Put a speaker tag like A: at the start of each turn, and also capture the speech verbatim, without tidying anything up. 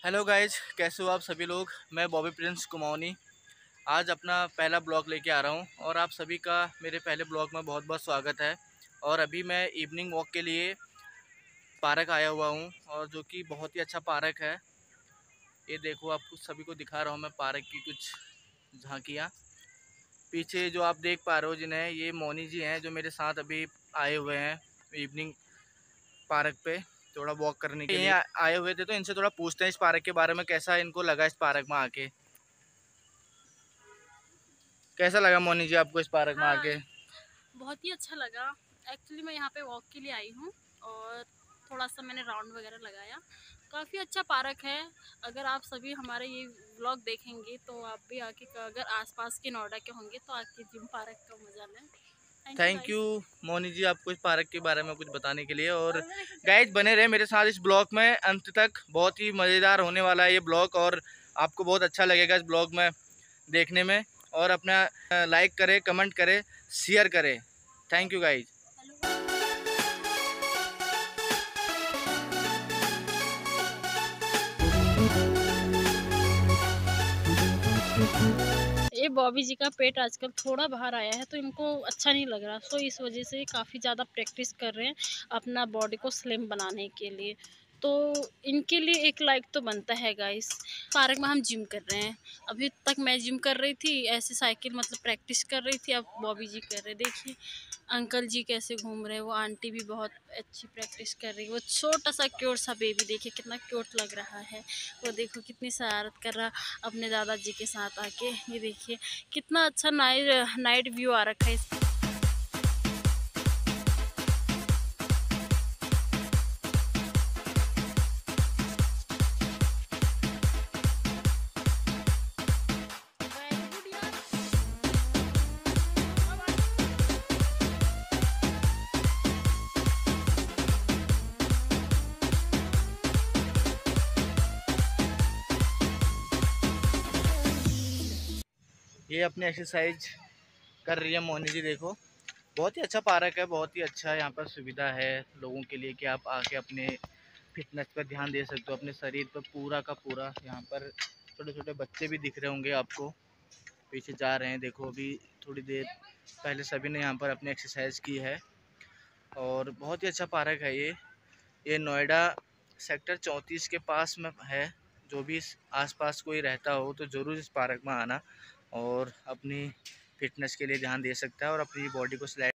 A: Hello guys, कैसे हो आप सभी लोग। मैं बॉबी प्रिंस कुमाऊनी आज अपना पहला ब्लॉग लेके आ रहा हूँ और आप सभी का मेरे पहले ब्लॉग में बहुत बहुत स्वागत है। और अभी मैं इवनिंग वॉक के लिए पार्क आया हुआ हूँ और जो कि बहुत ही अच्छा पार्क है। ये देखो, आपको सभी को दिखा रहा हूँ मैं पार्क की कुछ झांकियाँ। पीछे जो आप देख पा रहे हो जिन्हें, ये मोनी जी हैं जो मेरे साथ अभी आए हुए हैं इवनिंग पार्क पे थोड़ा वॉक करने के लिए आए हुए थे। तो इनसे थोड़ा पूछते हैं इस पार्क के बारे में, कैसा इनको लगा इस पार्क में आके। कैसा लगा मोनी जी आपको इस पार्क में
B: हाँ,
A: आके?
B: बहुत ही अच्छा लगा। एक्चुअली मैं यहाँ पे वॉक के लिए आई हूँ और थोड़ा सा मैंने राउंड वगैरह लगाया। काफ़ी अच्छा पार्क है। अगर आप सभी हमारे ये व्लॉग देखेंगे तो आप भी आके, अगर आसपास के नोएडा के होंगे तो आके जिम पार्क का मजा लें। Thank you
A: thank you
B: guys.
A: Moni ji आपको इस पार्क के बारे में कुछ बताने के लिए। और गाइज बने रहे मेरे साथ इस ब्लॉग में अंत तक, बहुत ही मज़ेदार होने वाला है ये ब्लॉग और आपको बहुत अच्छा लगेगा इस ब्लॉग में देखने में। और अपना लाइक करें, कमेंट करें, शेयर करें। Thank you guys.
B: ये बॉबी जी का पेट आजकल थोड़ा बाहर आया है तो इनको अच्छा नहीं लग रहा, सो इस वजह से काफ़ी ज़्यादा प्रैक्टिस कर रहे हैं अपना बॉडी को स्लिम बनाने के लिए। तो इनके लिए एक लाइक तो बनता है गाइस। पार्क में हम जिम कर रहे हैं। अभी तक मैं जिम कर रही थी, ऐसे साइकिल मतलब प्रैक्टिस कर रही थी, अब बॉबी जी कर रहे। देखिए अंकल जी कैसे घूम रहे हैं, वो आंटी भी बहुत अच्छी प्रैक्टिस कर रही है। वो छोटा सा क्यूट सा बेबी देखिए कितना क्यूट लग रहा है। वो देखो कितनी शरारत कर रहा अपने दादाजी के साथ आके। ये देखिए कितना अच्छा नाइट नाइट व्यू आ रखा है इसका।
A: ये अपनी एक्सरसाइज कर रही है मोनी जी। देखो, बहुत ही अच्छा पार्क है, बहुत ही अच्छा यहाँ पर सुविधा है लोगों के लिए कि आप आके अपने फिटनेस पर ध्यान दे सकते हो, अपने शरीर पर पूरा का पूरा। यहाँ पर छोटे छोटे बच्चे भी दिख रहे होंगे आपको, पीछे जा रहे हैं। देखो, अभी थोड़ी देर पहले सभी ने यहाँ पर अपनी एक्सरसाइज की है और बहुत ही अच्छा पार्क है ये। ये नोएडा सेक्टर चौंतीस के पास में है। जो भी इस आसपास कोई रहता हो तो ज़रूर इस पार्क में आना और अपनी फिटनेस के लिए ध्यान दे सकता है और अपनी बॉडी को